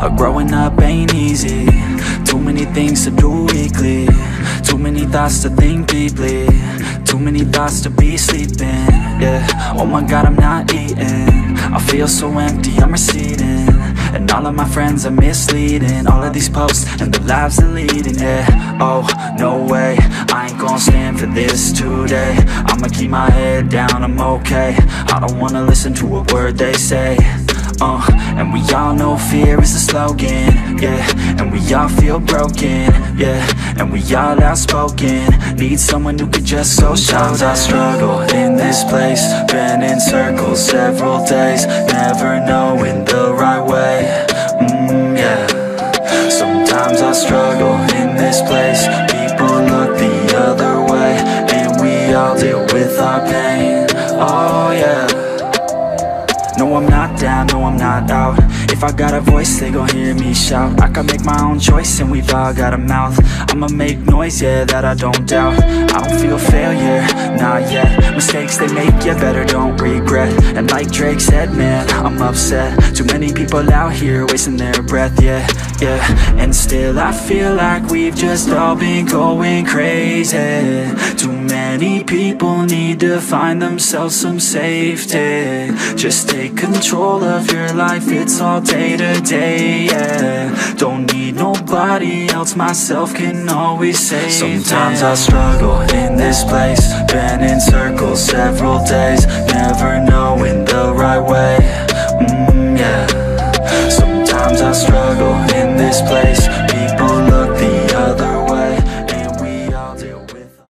Growing up ain't easy. Too many things to do weekly. Too many thoughts to think deeply. Too many thoughts to be sleeping. Yeah, oh my God, I'm not eating. I feel so empty, I'm receding. And all of my friends are misleading. All of these posts and the lives they're leading. Yeah, oh, no way, I ain't gon' stand for this today. I'ma keep my head down, I'm okay. I don't wanna listen to a word they say. And we all know fear is the slogan, yeah. And we all feel broken, yeah. And we all outspoken. Need someone who could just go. Sometimes I struggle in this place. Been in circles several days, never knowing the right way, yeah. Sometimes I struggle in this place. People look the other way, and we all deal with our pain, oh yeah. No, I'm not down, no, I'm not out. If I got a voice, they gon' hear me shout. I can make my own choice and we've all got a mouth. I'ma make noise, yeah, that I don't doubt. I don't feel failure, not yet. Mistakes they make, yeah, better don't regret. And like Drake said, man, I'm upset. Too many people out here wasting their breath, yeah, yeah. And still I feel like we've just all been going crazy. Too many people need to find themselves some safety. Just take control of your life, it's all day to day, yeah. Don't need nobody else, myself can always save. Sometimes I struggle in this place. Been in circles several days, never knowing the right way, yeah. Sometimes I struggle in this place.